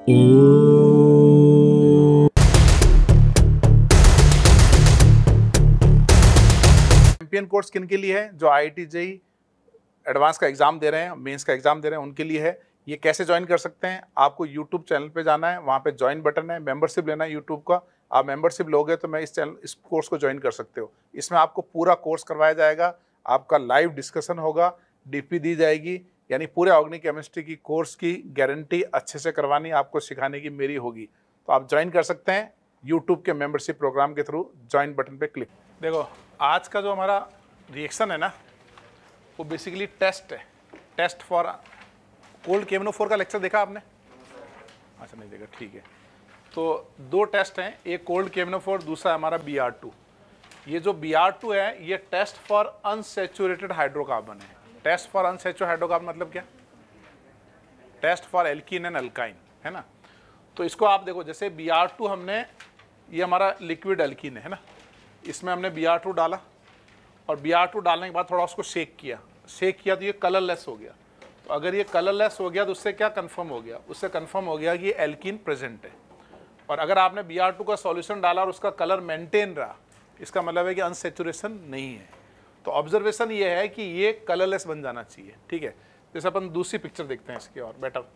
Champion course किन के लिए है? जो IIT जेईई एडवांस का एग्जाम दे रहे हैं, मेंस का एग्जाम दे रहे हैं, उनके लिए है। ये कैसे ज्वाइन कर सकते हैं? आपको यूट्यूब चैनल पे जाना है, वहाँ पे ज्वाइन बटन है, मेंबरशिप लेना है यूट्यूब का। आप मेंबरशिप लोगे तो मैं इस कोर्स को ज्वाइन कर सकते हो। इसमें आपको पूरा कोर्स करवाया जाएगा, आपका लाइव डिस्कशन होगा, DP दी जाएगी, यानी पूरे ऑर्गेनिक केमिस्ट्री की कोर्स की गारंटी अच्छे से करवानी आपको सिखाने की मेरी होगी। तो आप ज्वाइन कर सकते हैं यूट्यूब के मेंबरशिप प्रोग्राम के थ्रू। ज्वाइन बटन पे क्लिक। देखो, आज का जो हमारा रिएक्शन है ना, वो बेसिकली टेस्ट है। टेस्ट फॉर कोल्ड KMnO4 का लेक्चर देखा आपने? अच्छा, नहीं देखा, ठीक है। तो दो टेस्ट हैं, एक कोल्ड KMnO4, दूसरा हमारा Br2। ये जो Br2 है, ये टेस्ट फॉर अनसैचुरेटेड हाइड्रोकार्बन है। टेस्ट फॉर अनसैचुरेटेड हाइड्रोकार्बन मतलब क्या? Test for alkene and alkyne, है ना। तो इसको आप देखो, जैसे Br2 हमने, ये हमारा लिक्विड एल्कीन है ना, इसमें हमने Br2 डाला और Br2 डालने के बाद थोड़ा उसको शेक किया तो ये कलरलेस हो गया। तो अगर ये कलरलेस हो गया तो उससे क्या कंफर्म हो गया? उससे कंफर्म हो गया कि ये एल्कीन प्रेजेंट है। और अगर आपने Br2 का सॉल्यूशन डाला और उसका कलर मेंटेन रहा, इसका मतलब है कि अनसैचुरेशन नहीं है। तो ऑब्जर्वेशन ये है कि ये कलरलेस बन जाना चाहिए, ठीक है। जैसे अपन दूसरी पिक्चर देखते हैं इसकी और बेटर।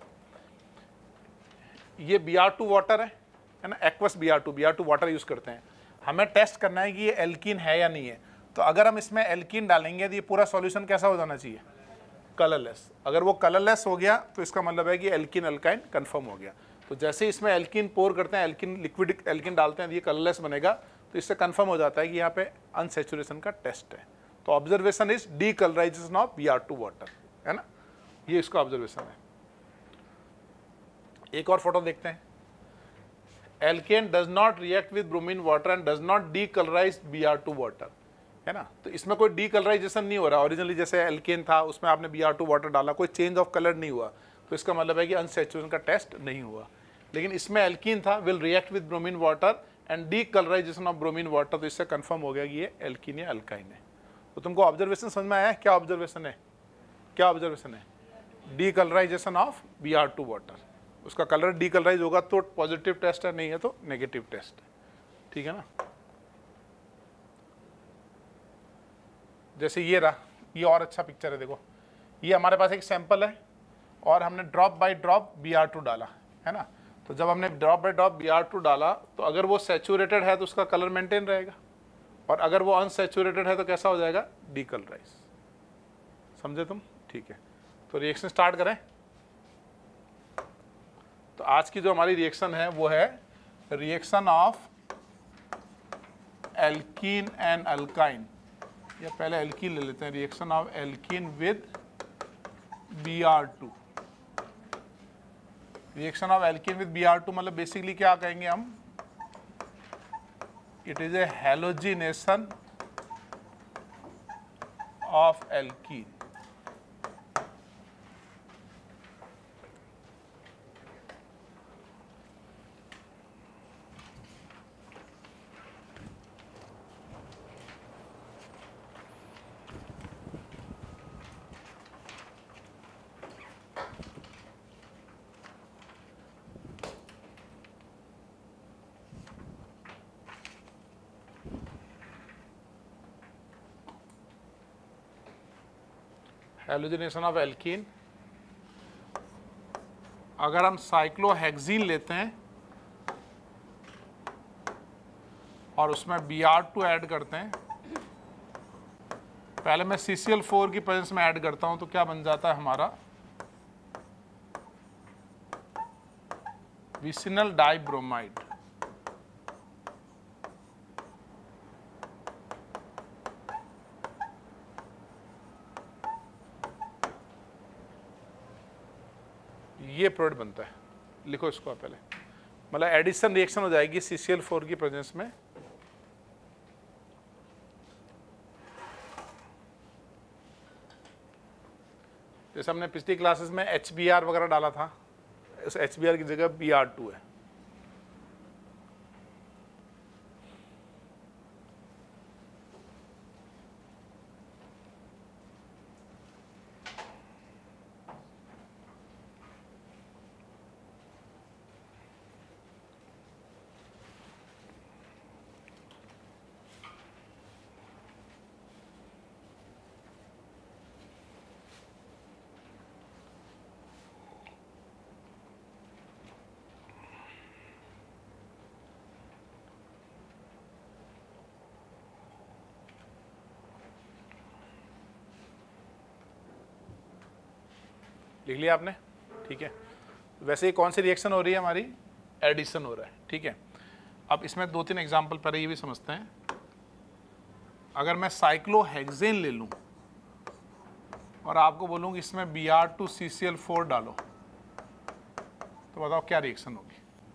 ये Br2 वाटर है ना, एक्वस Br2 वाटर यूज करते हैं। हमें टेस्ट करना है कि ये एल्कीन है या नहीं है। तो अगर हम इसमें एल्कीन डालेंगे तो ये पूरा सॉल्यूशन कैसा हो जाना चाहिए? कलरलेस। अगर वो कलरलेस हो गया तो इसका मतलब है कि एल्कीन अल्काइन कंफर्म हो गया। तो जैसे इसमें एल्कीन पोर करते हैं, एल्कीन लिक्विड एल्कीन डालते हैं, ये कलरलेस बनेगा, तो इससे कंफर्म हो जाता है कि यहाँ पे अनसैचुरेशन का टेस्ट है। तो observation is decolourisation of Br2 water, है ना, ये इसका ऑब्जर्वेशन है। एक और फोटो देखते हैं। Alkane does not react with bromine water and does not decolourise Br2 water, है ना। तो इसमें कोई डीकलराइजेशन नहीं हो रहा। ओरिजिनली जैसे एल्केन था, उसमें आपने Br2 वाटर डाला, कोई चेंज ऑफ कलर नहीं हुआ, तो इसका मतलब है कि अनसैचुरेशन का टेस्ट नहीं हुआ। लेकिन इसमें एल्कीन था, will react with bromine water and decolourisation of bromine water, तो इससे कंफर्म हो गया कि ये एल्कीन या अल्काइन है। तो तुमको ऑब्जर्वेशन समझ में आया? क्या ऑब्जर्वेशन है? क्या ऑब्जर्वेशन है? Decolourisation of Br2 water. उसका कलर डीकलराइज होगा तो पॉजिटिव टेस्ट है, नहीं है तो नेगेटिव टेस्ट है, ठीक है ना। जैसे ये रहा, ये और अच्छा पिक्चर है। देखो, ये हमारे पास एक सैंपल है और हमने ड्रॉप बाय ड्रॉप Br2 डाला, है ना। तो जब हमने ड्रॉप बाय ड्रॉप Br2 डाला, तो अगर वो सैचुरेटेड है तो उसका कलर मेंटेन रहेगा, और अगर वो अनसैचुरेटेड है तो कैसा हो जाएगा? डीकलराइज। समझे तुम? ठीक है। तो रिएक्शन स्टार्ट करें। तो आज की जो हमारी रिएक्शन है वो है reaction of alkene and alkyne, या पहले एल्कीन ले लेते हैं। Reaction of alkene with Br2। Reaction of alkene with Br2 मतलब बेसिकली क्या कहेंगे हम? It is a halogenation of alkene. Halogenation of alkene. अगर हम साइक्लोहेक्सीन लेते हैं और उसमें Br2 ऐड करते हैं, पहले मैं CCl4 की प्रेजेंस में ऐड करता हूं, तो क्या बन जाता है हमारा? Vicinal dibromide. ये प्रोडक्ट बनता है। लिखो इसको पहले, मतलब एडिशन रिएक्शन हो जाएगी CCl4 की प्रेजेंस में। जैसे हमने पिछली क्लासेस में HBr वगैरह डाला था, इस HBr की जगह Br2 है। लिख लिया आपने, ठीक है। वैसे ही कौन सी रिएक्शन हो रही है हमारी, एडिशन हो रहा है, ठीक है। अब इसमें 2-3 एग्जाम्पल पहले ये भी समझते हैं। अगर मैं साइक्लोहेक्सेन ले लूं और आपको बोलूं कि इसमें Br2CCl4 डालो, तो बताओ क्या रिएक्शन होगी।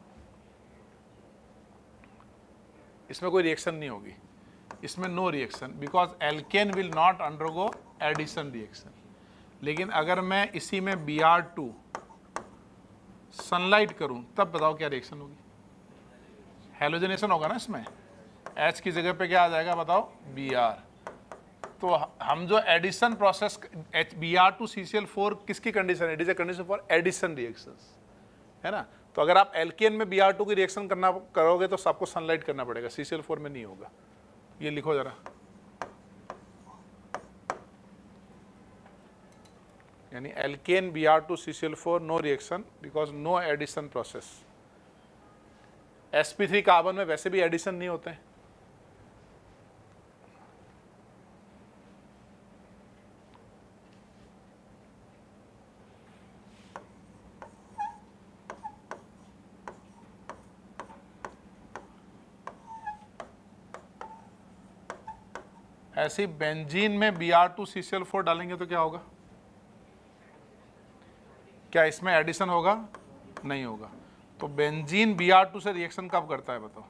इसमें कोई रिएक्शन नहीं होगी, इसमें no reaction, because alkane will not undergo addition reaction. लेकिन अगर मैं इसी में Br2 सनलाइट करूं, तब बताओ क्या रिएक्शन होगी। हेलोजनेशन होगा ना इसमें, H की जगह पे क्या आ जाएगा बताओ, Br। तो हम जो एडिशन प्रोसेस Br2CCl4 किसकी कंडीशन है, it is a condition for addition reactions, है ना। तो अगर आप एल्केन में Br2 की रिएक्शन करोगे तो सबको सनलाइट करना पड़ेगा, CCl4 में नहीं होगा। ये लिखो जरा, यानी alkane Br2CCl4 no reaction because no addition process. sp3 carbon में वैसे भी एडिशन नहीं होते हैं। ऐसे ही बेंजीन में Br2CCl4 डालेंगे तो क्या होगा, क्या इसमें एडिशन होगा, नहीं होगा। तो बेंजीन Br2 से रिएक्शन कब करता है बताओ,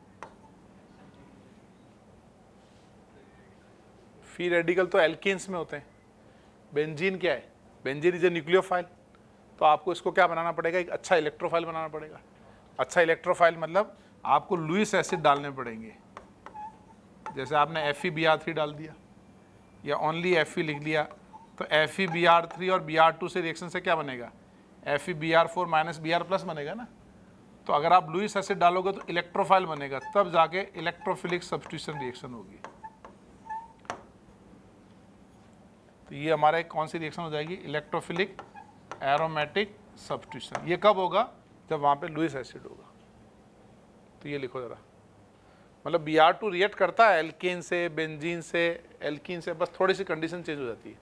फ्री रेडिकल तो एल्केन्स में होते हैं। बेंजीन क्या है, बेंजीन इज ए न्यूक्लियोफाइल, तो आपको इसको क्या बनाना पड़ेगा, एक अच्छा इलेक्ट्रोफाइल बनाना पड़ेगा। अच्छा इलेक्ट्रोफाइल मतलब आपको लुईस एसिड डालने पड़ेंगे। जैसे आपने FeBr3 डाल दिया या ओनली Fe लिख लिया, तो FeBr3 और Br2 से रिएक्शन से क्या बनेगा, FeBr4 माइनस Br प्लस बनेगा ना। तो अगर आप लुईस एसिड डालोगे तो इलेक्ट्रोफाइल बनेगा, तब जाके इलेक्ट्रोफिलिक सब्स्टिट्यूशन रिएक्शन होगी। तो ये हमारा एक कौन सी रिएक्शन हो जाएगी, इलेक्ट्रोफिलिक एरोमेटिक सब्स्टिट्यूशन। ये कब होगा, जब वहाँ पे लुईस एसिड होगा। तो ये लिखो जरा, मतलब Br2 रिएक्ट करता है एल्केन से, बेंजीन से, एल्कीन से, बस थोड़ी सी कंडीशन चेंज हो जाती है।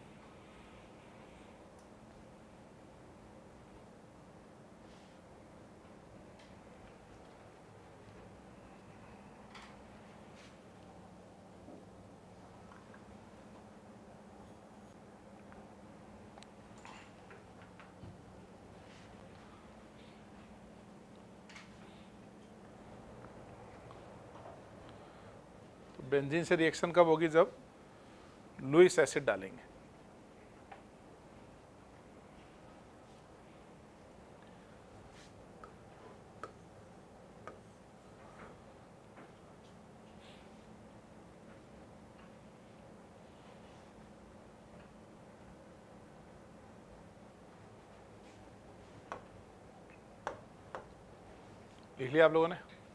बेंजीन से रिएक्शन कब होगी, जब लुईस एसिड डालेंगे। लिख लिया आप लोगों ने।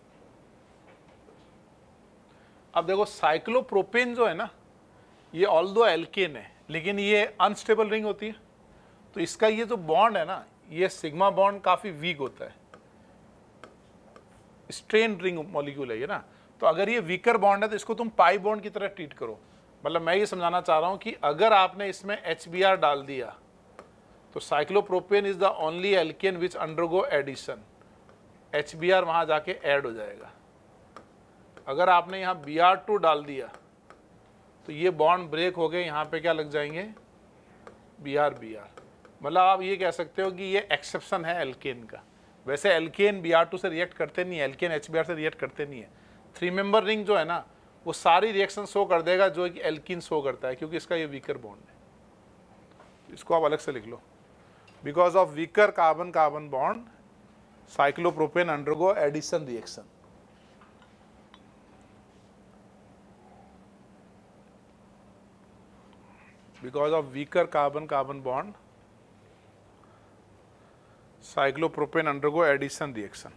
अब देखो साइक्लोप्रोपेन जो है ना, ये ऑल्दो एल्केन है लेकिन ये अनस्टेबल रिंग होती है। तो इसका ये जो बॉन्ड है ना, ये सिग्मा बॉन्ड काफी वीक होता है, स्ट्रेन रिंग मॉलिक्यूल है ये ना। तो अगर ये वीकर बॉन्ड है तो इसको तुम पाई बॉन्ड की तरह ट्रीट करो। मतलब मैं ये समझाना चाह रहा हूं कि अगर आपने इसमें HBr डाल दिया तो cyclopropane is the only alkane which undergo addition, HBr वहां जाके ऐड हो जाएगा। अगर आपने यहाँ Br2 डाल दिया तो ये बॉन्ड ब्रेक हो गए, यहाँ पे क्या लग जाएंगे, Br। मतलब आप ये कह सकते हो कि ये एक्सेप्शन है एल्केन का। वैसे एल्केन Br2 से रिएक्ट करते नहीं है, एल्केन HBr से रिएक्ट करते नहीं है। 3 मेंबर रिंग जो है ना, वो सारी रिएक्शन शो कर देगा जो कि एल्कीन शो करता है, क्योंकि इसका ये वीकर बॉन्ड है। इसको आप अलग से लिख लो, because of weaker carbon carbon bond cyclopropane undergo addition reaction. Because of weaker carbon-carbon bond, cyclopropane undergo addition reaction.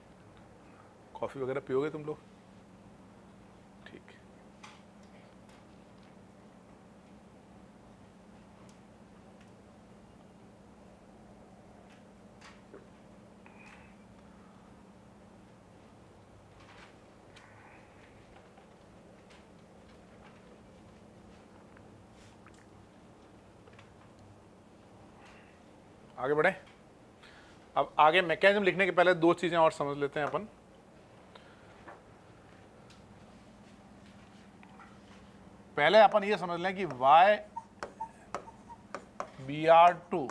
Coffee वगैरह पियोगे तुम लोग? ठीक। आगे बढ़े। अब आगे मैकेनिज्म लिखने के पहले दो चीजें और समझ लेते हैं अपन। पहले अपन ये समझ लें कि Y Br2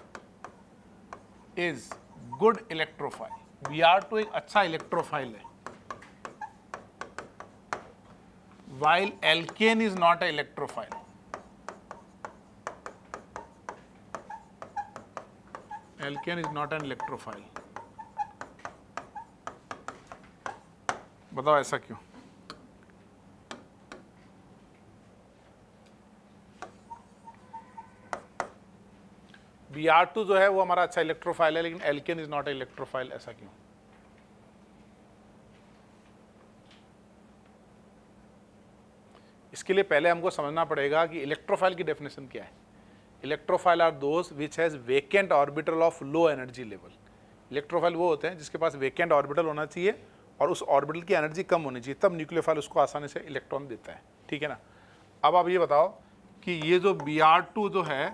is good electrophile. Br2 एक अच्छा इलेक्ट्रोफाइल है, while alkane is not a electrophile. Alkane is not an electrophile. बताओ ऐसा क्यों? Br2 जो है वो हमारा अच्छा इलेक्ट्रोफाइल है, लेकिन alkane is not a electrophile, ऐसा क्यों? इसके लिए पहले हमको समझना पड़ेगा कि इलेक्ट्रोफाइल की डेफिनेशन क्या है। Electrophile are those which has vacant orbital of low energy level. Electrophile वो होते हैं जिसके पास वेकेंट ऑर्बिटल होना चाहिए और उस ऑर्बिटल की एनर्जी कम होनी चाहिए, तब न्यूक्लियोफाइल उसको आसानी से इलेक्ट्रॉन देता है। ठीक है ना। अब आप ये बताओ कि ये जो Br2 जो है,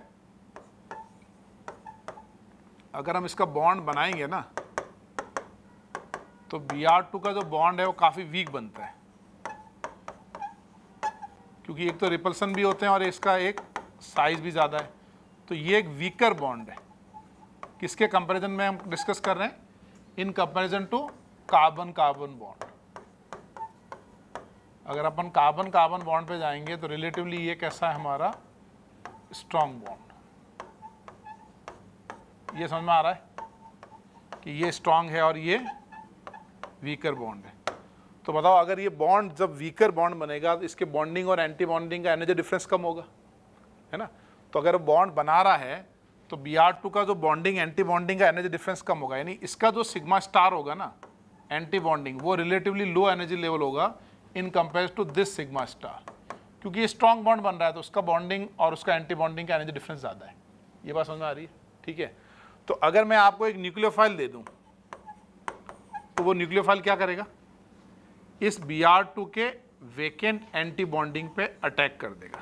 अगर हम इसका बॉन्ड बनाएंगे ना, तो Br2 का जो बॉन्ड है वो काफी वीक बनता है, क्योंकि एक तो रिपल्सन भी होते हैं और इसका एक साइज भी ज़्यादा है। तो ये एक वीकर बॉन्ड है। किसके कंपैरिजन में हम डिस्कस कर रहे हैं? In comparison to carbon carbon bond. अगर अपन कार्बन कार्बन बॉन्ड पे जाएंगे तो रिलेटिवली ये कैसा है हमारा? Strong bond. ये समझ में आ रहा है कि ये स्ट्रॉन्ग है और ये वीकर बॉन्ड है। तो बताओ, अगर ये बॉन्ड जब वीकर बॉन्ड बनेगा तो इसके बॉन्डिंग और एंटी बॉन्डिंग का एनर्जी डिफरेंस कम होगा, है ना। तो अगर बॉन्ड बना रहा है तो Br2 का जो बॉन्डिंग एंटी बॉन्डिंग का एनर्जी डिफरेंस कम होगा, यानी इसका जो सिग्मा स्टार होगा ना एंटी बॉन्डिंग, वो रिलेटिवली लो एनर्जी लेवल होगा in compare to this sigma star, क्योंकि ये स्ट्रॉन्ग बॉन्ड बन रहा है तो उसका बॉन्डिंग और उसका एंटी बॉन्डिंग का एनर्जी डिफरेंस ज़्यादा है। ये बात समझ में आ रही है? ठीक है। तो अगर मैं आपको एक न्यूक्लियोफाइल दे दूँ तो वो न्यूक्लियोफाइल क्या करेगा? इस Br2 के वेकेंट एंटी बॉन्डिंग पे अटैक कर देगा,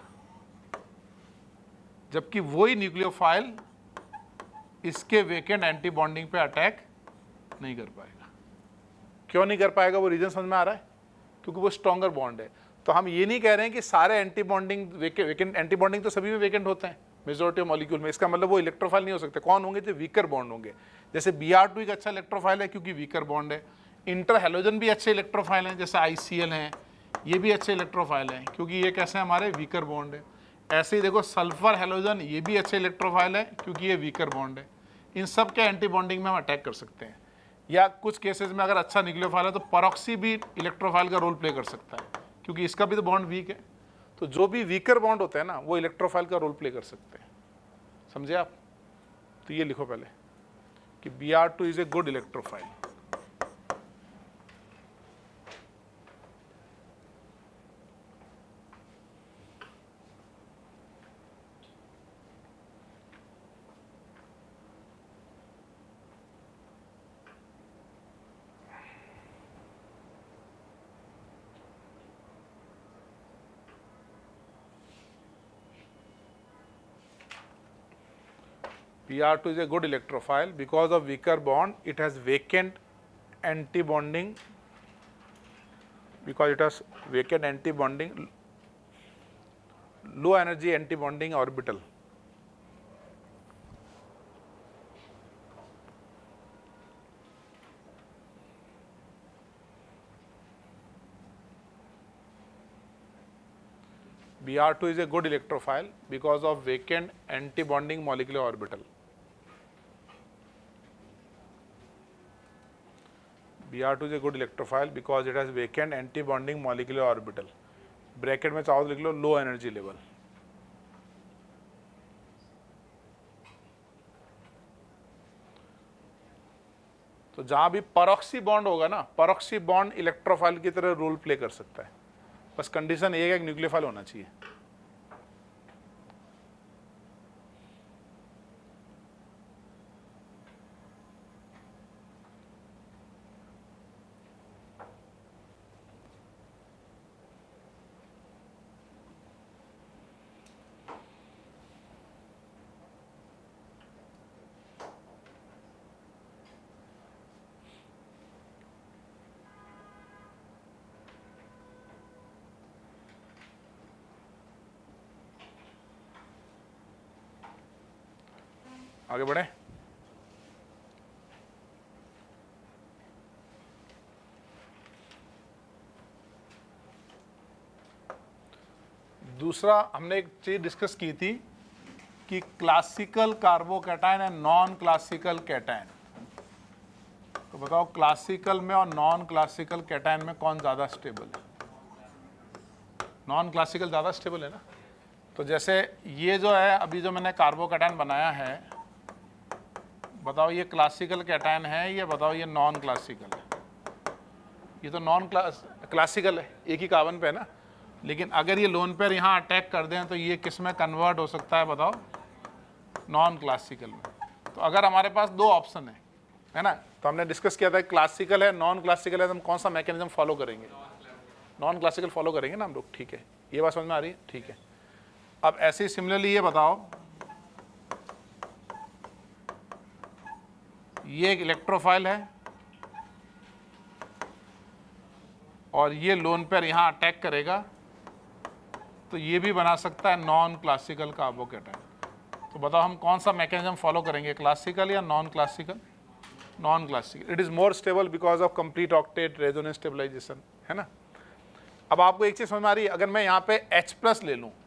जबकि वही न्यूक्लियोफाइल इसके वेकेंट एंटी बॉन्डिंग पे अटैक नहीं कर पाएगा। क्यों नहीं कर पाएगा? वो रीजन समझ में आ रहा है? क्योंकि वो स्ट्रॉन्गर बॉन्ड है। तो हम ये नहीं कह रहे हैं कि सारे anti bonding vacant anti bonding तो सभी में वेकेंट होते हैं मेजॉरिटी ऑफ मॉलिक्यूल में। इसका मतलब वो इलेक्ट्रोफाइल नहीं हो सकते। कौन होंगे? जो वीकर बॉन्ड होंगे। जैसे Br2 एक अच्छा इलेक्ट्रोफाइल है क्योंकि वीकर बॉन्ड है। इंटर हेलोजन भी अच्छे इलेक्ट्रोफाइल हैं, जैसे ICl हैं, ये भी अच्छे इलेक्ट्रोफाइल हैं क्योंकि ये कैसे हमारे वीकर बॉन्ड है। ऐसे ही देखो सल्फर हेलोजन, ये भी अच्छे इलेक्ट्रोफाइल है क्योंकि ये वीकर बॉन्ड है। इन सब के एंटी बॉन्डिंग में हम अटैक कर सकते हैं। या कुछ केसेस में अगर अच्छा न्यूक्लियोफाइल है तो परऑक्सी भी इलेक्ट्रोफाइल का रोल प्ले कर सकता है, क्योंकि इसका भी तो बॉन्ड वीक है। तो जो भी वीकर बॉन्ड होते हैं ना, वो इलेक्ट्रोफाइल का रोल प्ले कर सकते हैं। समझे आप? तो ये लिखो पहले कि Br2 is a good electrophile. Br2 is a good electrophile because of weaker bond. It has vacant anti-bonding, low energy anti-bonding orbital. Br2 is a good electrophile because of vacant anti-bonding molecular orbital. Br2 is a good electrophile because it has vacant anti-bonding molecular orbital. Bracket में चाहो तो लिख लो लो energy level. तो जहां भी परऑक्सी bond होगा ना, परऑक्सी bond electrophile की तरह रोल प्ले कर सकता है। बस कंडीशन एक न्यूक्लियोफाइल होना चाहिए। आगे बढ़े। दूसरा हमने एक चीज डिस्कस की थी कि classical carbocation and non classical cation. तो बताओ क्लासिकल में और नॉन क्लासिकल कैटायन में कौन ज़्यादा स्टेबल है? नॉन क्लासिकल ज़्यादा स्टेबल है ना। तो जैसे ये जो है अभी जो मैंने कार्बोकैटायन बनाया है, बताओ ये क्लासिकल कैटायन है, ये बताओ ये नॉन क्लासिकल है। ये तो नॉन क्लासिकल है, एक ही कार्बन पे है ना। लेकिन अगर ये लोन पेयर यहाँ अटैक कर दें तो ये किस में कन्वर्ट हो सकता है बताओ? नॉन क्लासिकल में। तो अगर हमारे पास दो ऑप्शन है ना, तो हमने डिस्कस किया था क्लासिकल है नॉन क्लासिकल है, तो हम कौन सा मैकेनिज्म फॉलो करेंगे? नॉन क्लासिकल फॉलो करेंगे ना हम लोग, ठीक है। ये बात समझ में आ रही है? ठीक है। अब ऐसे ही सिमिलरली ये बताओ, ये एक इलेक्ट्रोफाइल है और ये लोन पेयर यहाँ अटैक करेगा, तो ये भी बना सकता है नॉन क्लासिकल कार्बोकैटायन। तो बताओ हम कौन सा मैकेनिज्म फॉलो करेंगे, क्लासिकल या non classical? Non classical. It is more stable because of complete octet resonance stabilisation, है ना। अब आपको एक चीज समझ में आ रही है, अगर मैं यहाँ पे H+ ले लूँ,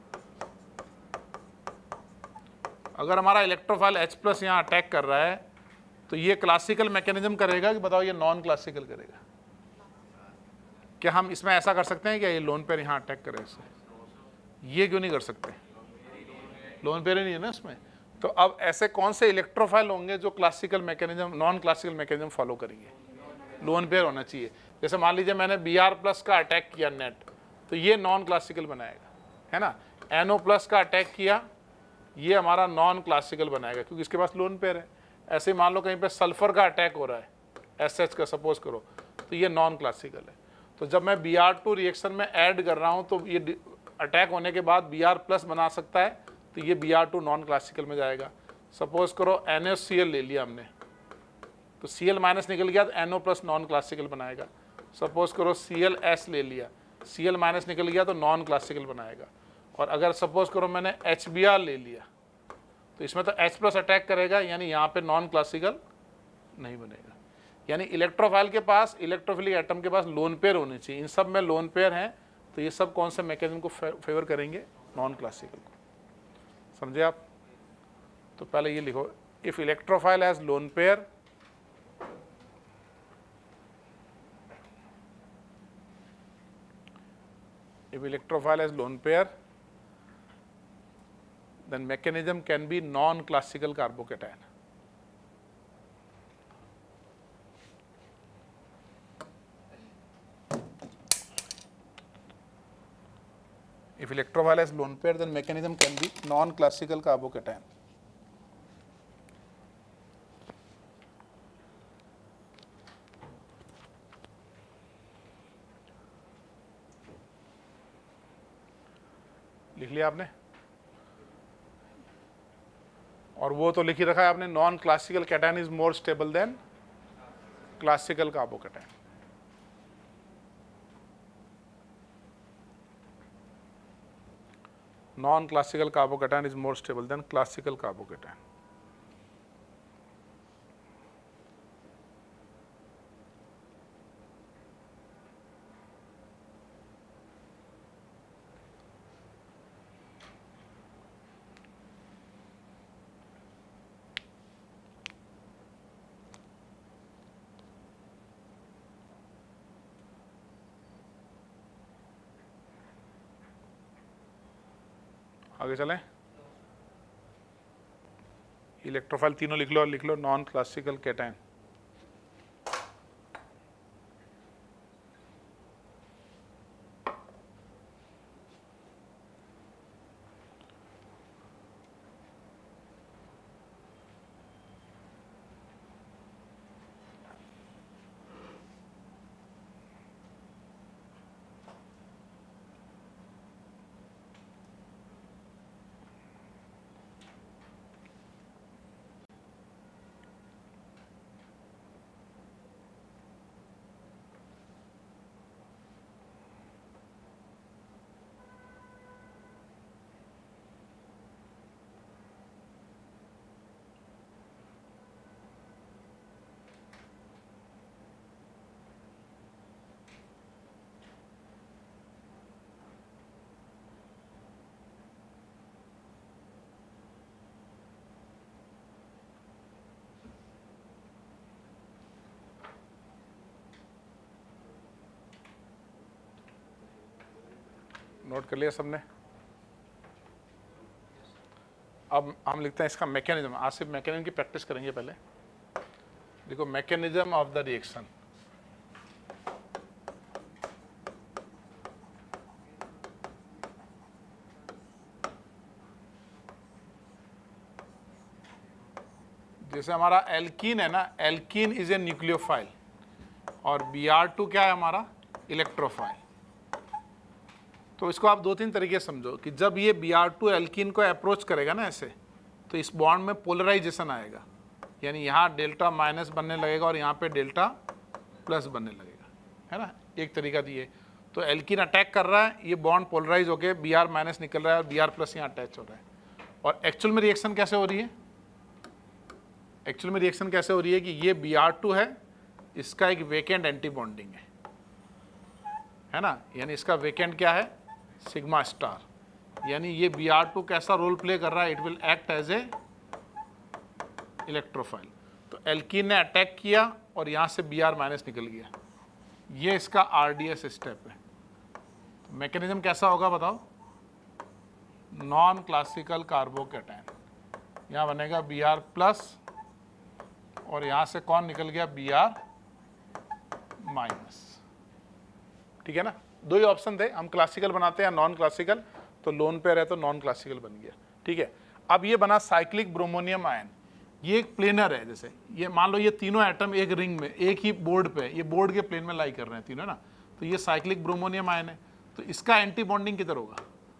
अगर हमारा इलेक्ट्रोफाइल H+ यहाँ अटैक कर रहा है, तो ये क्लासिकल मैकेनिज्म करेगा कि बताओ ये नॉन क्लासिकल करेगा? क्या हम इसमें ऐसा कर सकते हैं कि ये लोन पेयर यहाँ अटैक करे इससे? ये क्यों नहीं कर सकते? लोन पेयर ही नहीं है ना इसमें। तो अब ऐसे कौन से इलेक्ट्रोफाइल होंगे जो classical mechanism non classical mechanism follow करेंगे? लोन पेयर होना चाहिए। जैसे मान लीजिए मैंने Br+ का अटैक किया नेट, तो ये नॉन क्लासिकल बनाएगा, है ना। NO+ का अटैक किया, ये हमारा नॉन क्लासिकल बनाएगा क्योंकि इसके पास लोन पेयर है। ऐसे ही मान लो कहीं पे सल्फर का अटैक हो रहा है SH का, सपोज करो, तो ये नॉन क्लासिकल है। तो जब मैं Br2 रिएक्शन में ऐड कर रहा हूँ तो ये अटैक होने के बाद Br+ बना सकता है, तो ये Br2 नॉन क्लासिकल में जाएगा। सपोज करो NaCl ले लिया हमने, तो Cl- निकल गया तो NO+ नॉन क्लासिकल बनाएगा। सपोज करो Cls ले लिया, Cl- निकल गया तो नॉन क्लासिकल बनाएगा। और अगर सपोज करो मैंने HBr ले लिया, तो इसमें तो H+ अटैक करेगा, यानी यहाँ पे नॉन क्लासिकल नहीं बनेगा। यानी इलेक्ट्रोफाइल के पास, इलेक्ट्रोफिलिक एटम के पास लोन पेयर होने चाहिए। इन सब में लोन पेयर हैं, तो ये सब कौन से मैकेनिज्म को फेवर करेंगे? नॉन क्लासिकल को। समझे आप? तो पहले ये लिखो, if electrophile has lone pair, if electrophile has lone pair, then mechanism can be non-classical carbocation. If electrophile has lone pair, then mechanism can be non-classical carbocation. लिख लिया आपने? और वो तो लिख ही रखा है आपने, non classical cation is more stable than classical carbocation. Non classical carbocation is more stable than classical carbocation. आगे चलें। इलेक्ट्रोफाइल तीनों लिख लो और लिख लो नॉन क्लासिकल कैटायन। नोट कर लिया सबने? अब हम लिखते हैं इसका मैकेनिज्म। आज सिर्फ मैकेनिज्म की प्रैक्टिस करेंगे पहले। देखो, मैकेनिज्म ऑफ द रिएक्शन। जैसे हमारा एल्कीन है ना, एल्कीन इज ए न्यूक्लियोफाइल और Br2 क्या है हमारा? इलेक्ट्रोफाइल। तो इसको आप दो तीन तरीके से समझो कि जब ये Br2 एल्कीन को अप्रोच करेगा ना ऐसे, तो इस बॉन्ड में पोलराइजेशन आएगा, यानी यहाँ डेल्टा माइनस बनने लगेगा और यहाँ पे डेल्टा प्लस बनने लगेगा, है ना। एक तरीका दिए तो एल्कीन अटैक कर रहा है, ये बॉन्ड पोलराइज होके Br माइनस निकल रहा है और Br प्लस यहाँ अटैच हो रहा है। और एक्चुअल में रिएक्शन कैसे हो रही है? एक्चुअल में रिएक्शन कैसे हो रही है कि ये Br2 है, इसका एक वेकेंट एंटी बॉन्डिंग है ना, यानी इसका वेकेंट क्या है? Sigma star. यानी ये Br2 कैसा रोल प्ले कर रहा है? It will act as a electrophile. तो एल्कीन ने अटैक किया और यहाँ से Br माइनस निकल गया, ये इसका RDS स्टेप है। तो मैकेनिज्म कैसा होगा बताओ? नॉन क्लासिकल कार्बोकैटायन, यहाँ बनेगा Br प्लस और यहाँ से कौन निकल गया? Br minus. ठीक है ना, दो ही ऑप्शन थे, हम क्लासिकल बनाते हैं नॉन क्लासिकल, तो लोन पेयर है तो नॉन क्लासिकल बन गया। ठीक है, अब ये बना साइक्लिक ब्रोमोनियम आयन। ये एक प्लेनर है, जैसे ये मान लो ये तीनों एटम एक रिंग में एक ही बोर्ड पे, ये बोर्ड के प्लेन में लाई कर रहे हैं तीनों ना, तो ये साइक्लिक ब्रोमोनियम आयन है। तो इसका एंटी बॉन्डिंग किधर होगा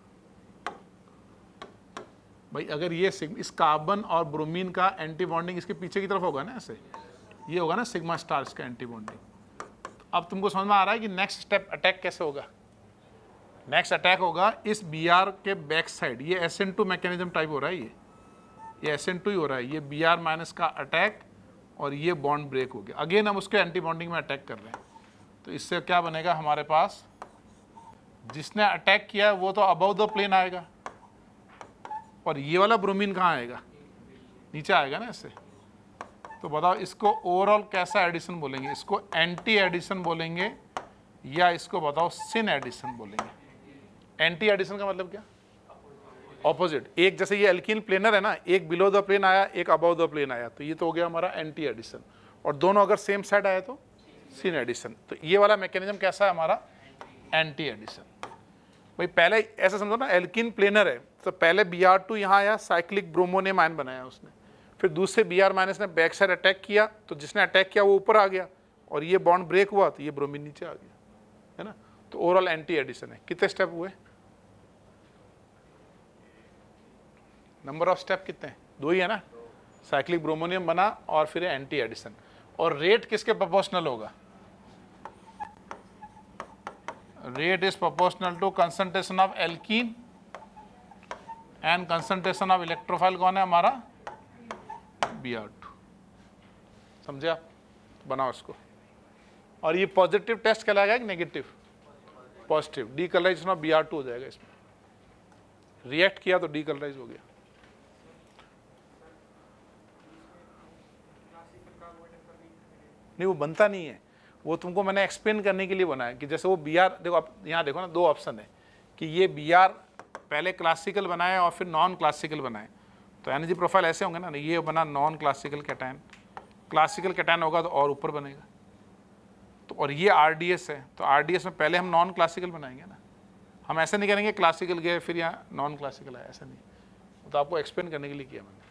भाई? अगर ये इस कार्बन और ब्रोमीन का एंटी बॉन्डिंग इसके पीछे की तरफ होगा ना, ऐसे ये होगा ना सिग्मा स्टार इसका एंटी बॉन्डिंग। अब तुमको समझ में आ रहा है कि नेक्स्ट स्टेप अटैक कैसे होगा? नेक्स्ट अटैक होगा इस Br के बैक साइड, ये SN2 मैकेनिज्म टाइप हो रहा है, ये SN2 ही हो रहा है, ये Br माइनस का अटैक और ये बॉन्ड ब्रेक हो गया। अगेन हम उसके एंटी बॉन्डिंग में अटैक कर रहे हैं, तो इससे क्या बनेगा हमारे पास? जिसने अटैक किया है वो तो अबव द प्लेन आएगा और ये वाला ब्रोमीन कहाँ आएगा? नीचे आएगा ना ऐसे। तो बताओ इसको ओवरऑल कैसा एडिशन बोलेंगे? इसको एंटी एडिशन बोलेंगे या इसको बताओ सिन एडिशन बोलेंगे? एंटी एडिशन का मतलब क्या? ऑपोजिट। एक जैसे ये एल्कीन प्लेनर है ना, एक बिलो द प्लेन आया, एक अबव द प्लेन आया, तो ये तो हो गया हमारा एंटी एडिशन। और दोनों अगर सेम साइड आए तो सिन एडिशन। तो ये वाला मैकेनिज्म कैसा है हमारा? Anti addition. भाई पहले ऐसा समझो ना, एल्कीन प्लेनर है तो पहले Br2 यहाँ आया, साइक्लिक ब्रोमोनियम आयन बनाया उसने, फिर दूसरे Br माइनस ने बैक साइड अटैक किया, तो जिसने अटैक किया वो ऊपर आ गया और ये बॉन्ड ब्रेक हुआ तो ये ब्रोमीन नीचे आ गया, है ना। तो ओवरऑल एंटी एडिशन है। कितने स्टेप हुए? नंबर ऑफ स्टेप कितने हैं? दो ही है ना, साइक्लिक ब्रोमोनियम बना और फिर एंटी एडिशन। और रेट किसके प्रोपोर्शनल होगा? Rate is proportional to concentration of alkene and concentration of electrophile. कौन है हमारा? Br2। समझे आप? बनाओ इसको। और ये पॉजिटिव टेस्ट कहलाएगा कि negative? Positive. Decolourisation of Br2 हो जाएगा इसमें, रिएक्ट किया तो डीकलराइज हो गया। नहीं, वो बनता नहीं है, वो तुमको मैंने एक्सप्लेन करने के लिए बनाया कि जैसे वो Br, देखो आप यहाँ देखो ना, दो ऑप्शन है कि ये Br पहले क्लासिकल बनाए और फिर नॉन क्लासिकल बनाए, तो एनर्जी प्रोफाइल ऐसे होंगे ना। ये बना non classical cation, classical cation होगा तो और ऊपर बनेगा। तो और ये RDS है, तो RDS में पहले हम नॉन क्लासिकल बनाएंगे ना, हम ऐसे नहीं करेंगे क्लासिकल गए फिर यहाँ नॉन क्लासिकल आया, ऐसा नहीं। तो आपको एक्सप्लेन करने के लिए किया मैंने।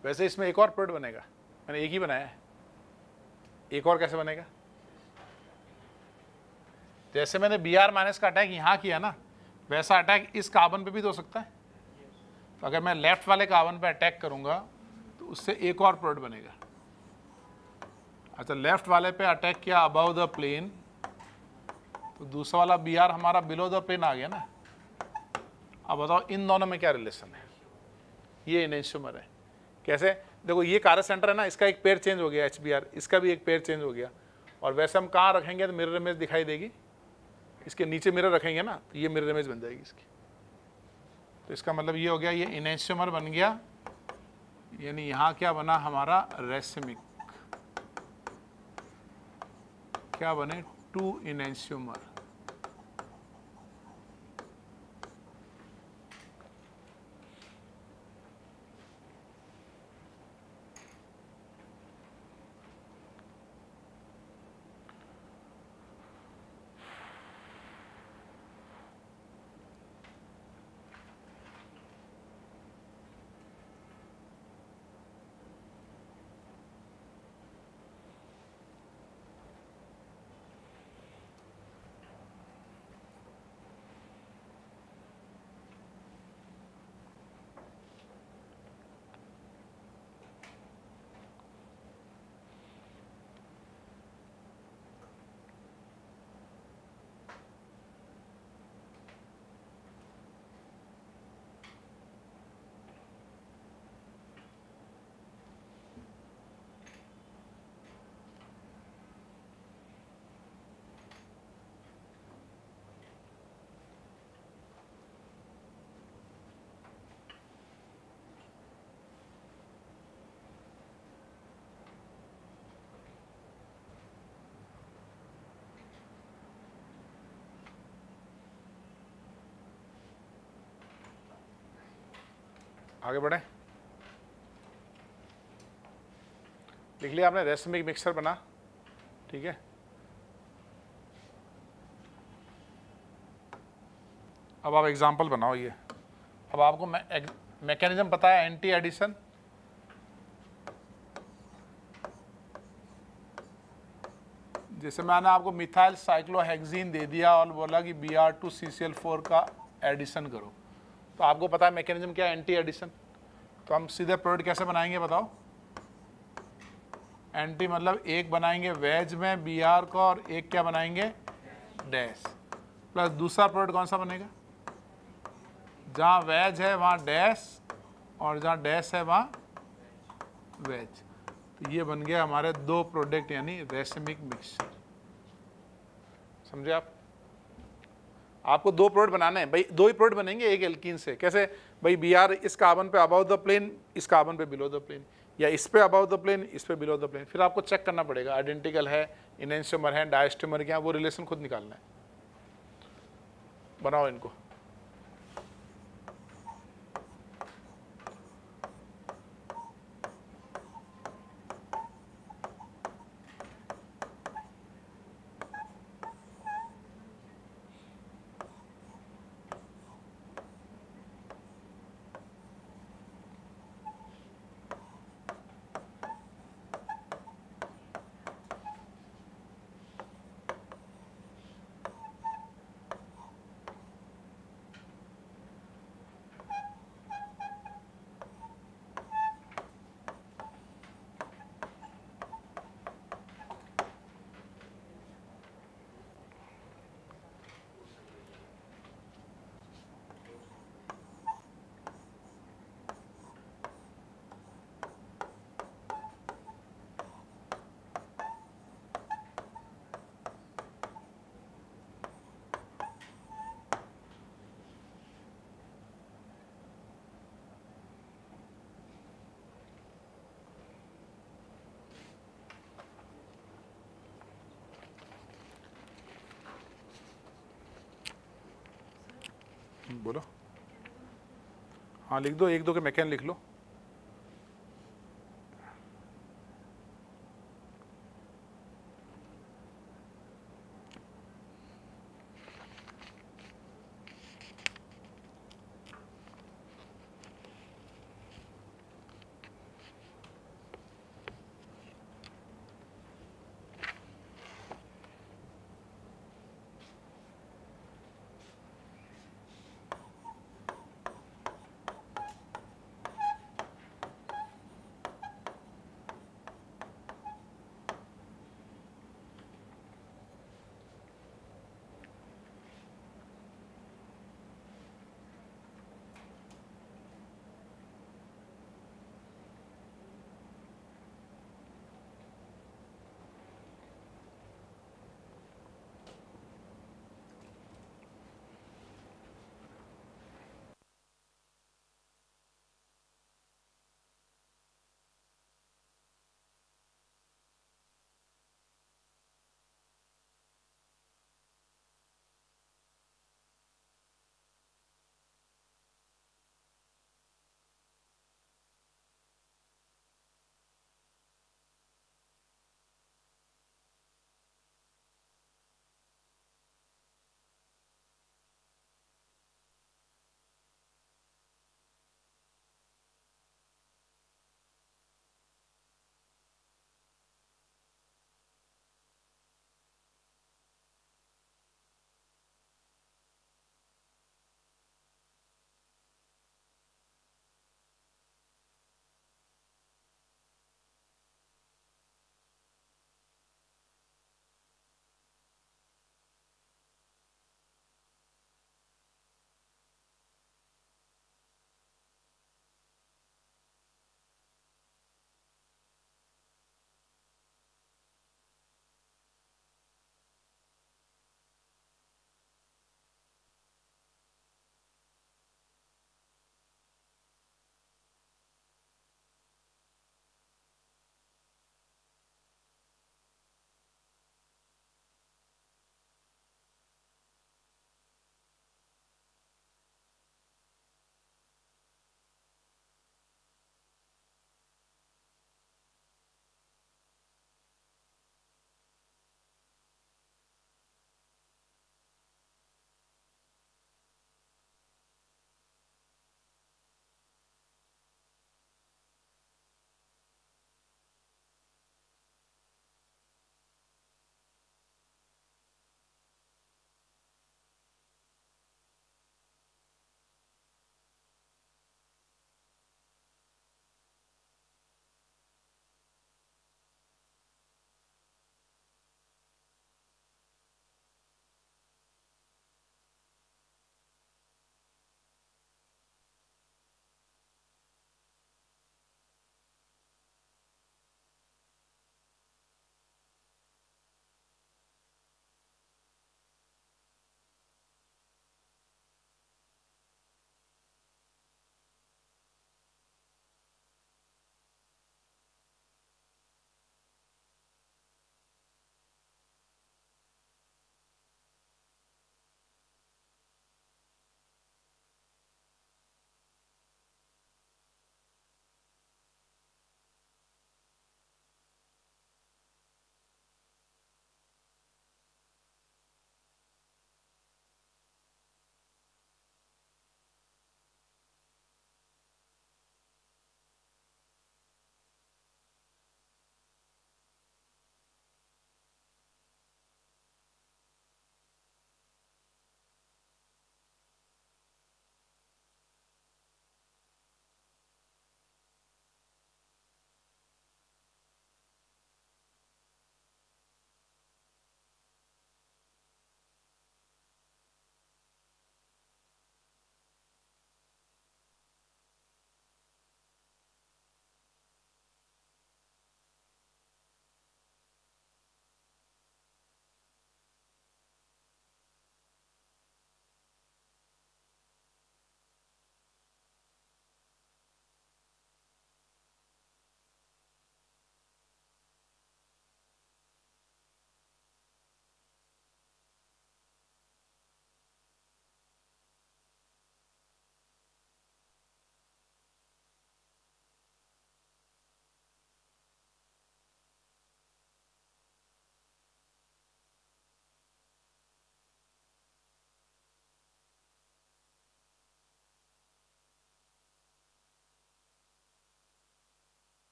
वैसे इसमें एक और प्रोडक्ट बनेगा, मैंने एक ही बनाया है, एक और कैसे बनेगा? जैसे मैंने Br माइनस का अटैक यहाँ किया ना, वैसा अटैक इस कार्बन पे भी तो हो सकता है। तो अगर मैं लेफ्ट वाले कार्बन पे अटैक करूंगा तो उससे एक और प्रोडक्ट बनेगा। अच्छा, लेफ्ट वाले पे अटैक किया अबव द प्लेन, तो दूसरा वाला Br हमारा बिलो द प्लेन आ गया ना। अब बताओ इन दोनों में क्या रिलेशन है? ये इनेंशियोमर है। कैसे? देखो ये कार्य सेंटर है ना, इसका एक पेयर चेंज हो गया HBr, इसका भी एक पेयर चेंज हो गया, और वैसे हम कहाँ रखेंगे तो मिरर इमेज दिखाई देगी, इसके नीचे मिरर रखेंगे ना तो ये मिरर इमेज बन जाएगी इसकी। तो इसका मतलब ये हो गया, ये इनेंशियोमर बन गया, यानी यहाँ क्या बना हमारा रेसिमिक, क्या बने 2 इनेंशियोमर। आगे बढ़े, लिख लिया आपने रेसिमिक मिक्सचर बना, ठीक है। अब आप एग्जांपल बनाओ ये। अब आपको मैकेनिज्म पता है एंटी एडिशन, जैसे मैंने आपको मिथाइल साइक्लोहेक्सीन दे दिया और बोला कि Br2CCl4 का एडिशन करो, तो आपको पता है मैकेनिज्म क्या है, एंटी एडिशन। तो हम सीधे प्रोडक्ट कैसे बनाएंगे बताओ? एंटी मतलब एक बनाएंगे वेज में Br का और एक क्या बनाएंगे डैश, प्लस दूसरा प्रोडक्ट कौन सा बनेगा? जहाँ वेज है वहाँ डैश और जहाँ डैश है वहाँ वेज। तो ये बन गया हमारे 2 प्रोडक्ट यानी रेसिमिक मिक्सचर। समझे आप? आपको 2 प्रोडक्ट बनाने हैं भाई, 2 ही प्रोडक्ट बनेंगे एक एल्कीन से। कैसे भाई? Br इस कार्बन पे अबव द प्लेन, इस कार्बन पे बिलो द प्लेन, या इस पे अबव द प्लेन, इस पे बिलो द प्लेन। फिर आपको चेक करना पड़ेगा आइडेंटिकल है, इनेंशियोमर है, डायस्टोमर क्या, वो रिलेशन खुद निकालना है। बनाओ इनको। बोलो। हाँ लिख दो, 1-2 के मैकेन लिख लो।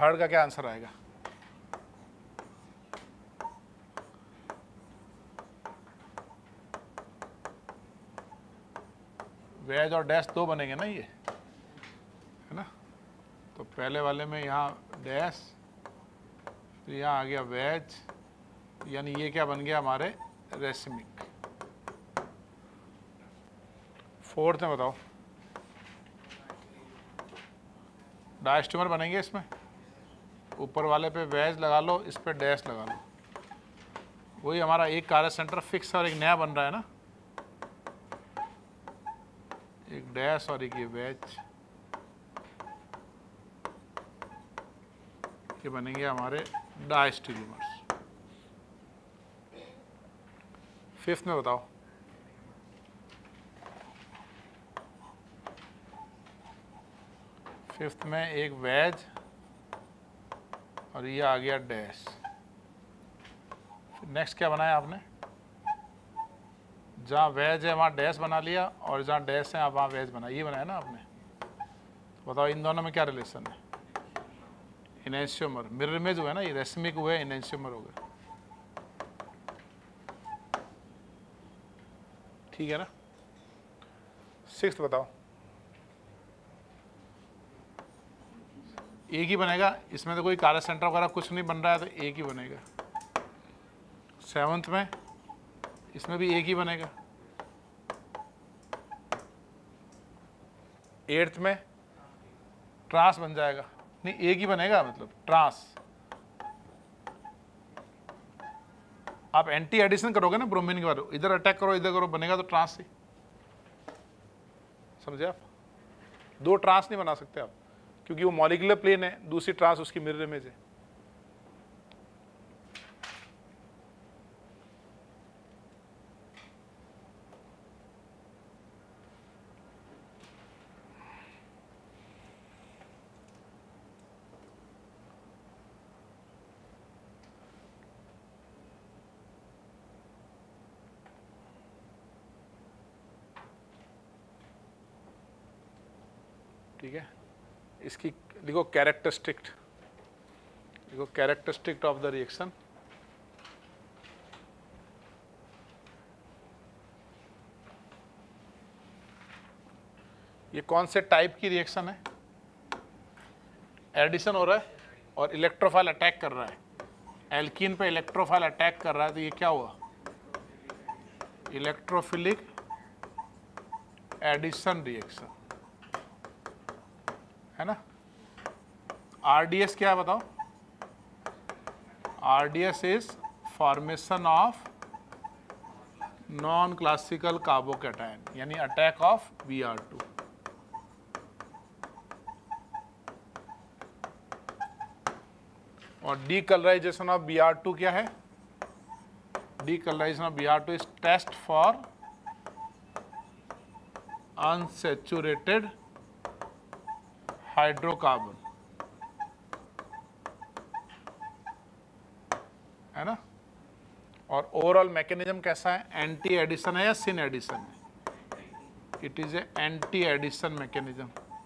थर्ड का क्या आंसर आएगा? वेज और डैश दो बनेंगे ना ये, है ना? तो पहले वाले में यहाँ डैश, तो यहाँ आ गया वेज, यानी ये क्या बन गया हमारे रेसमिक। फोर्थ में बताओ, डायस्टीमर बनेंगे इसमें, ऊपर वाले पे वेज लगा लो, इस पे डैश लगा लो, वही हमारा एक कार्य सेंटर फिक्स और एक नया बन रहा है ना, एक डैश और एक ये वेज, ये बनेंगे हमारे डायस्टीरियमर्स। फिफ्थ में बताओ, फिफ्थ में एक वेज और ये आ गया डैश। नेक्स्ट क्या बनाया आपने? जहाँ वेज है वहाँ डैश बना लिया, और जहाँ डैश है वहाँ वेज बना, ये बनाया ना आपने। तो बताओ इन दोनों में क्या रिलेशन है? इनेंशियोमर, मिरर इमेज हुआ है ना, ये रेसमिक हुआ है, इनेंशियोमर हो गया, ठीक है ना? सिक्स्थ बताओ, एक ही बनेगा, इसमें तो कोई कार्य सेंटर वगैरह कुछ नहीं बन रहा है, तो एक ही बनेगा। सेवंथ में इसमें भी एक ही बनेगा। एट्थ में ट्रांस बन जाएगा, नहीं एक ही बनेगा, मतलब ट्रांस। आप एंटी एडिशन करोगे ना ब्रोमीन के बारे, इधर अटैक करो इधर करो, बनेगा तो ट्रांस ही, समझे आप? दो ट्रांस नहीं बना सकते आप, क्योंकि वो मॉलिक्यूलर प्लेन है, दूसरी ट्रांस उसकी मिरर इमेज है। ठीक है, इसकी लिखो कैरेक्टरिस्टिक, लिखो कैरेक्टरिस्टिक ऑफ द रिएक्शन। ये कौन से टाइप की रिएक्शन है? एडिशन हो रहा है और इलेक्ट्रोफाइल अटैक कर रहा है, एल्कीन पे इलेक्ट्रोफाइल अटैक कर रहा है, तो ये क्या हुआ? इलेक्ट्रोफिलिक एडिशन रिएक्शन, है ना? आरडीएस क्या है बताओ? RDS is formation of non classical carbocation, यानी अटैक ऑफ Br2। और डीकलराइजेशन ऑफ Br2 क्या है? Decolourisation of Br2 is test for unsaturated hydrocarbon, है ना? और ओवरऑल मैकेनिज्म कैसा है? एंटी एडिशन है या सिन एडिशन है? It is a anti addition mechanism.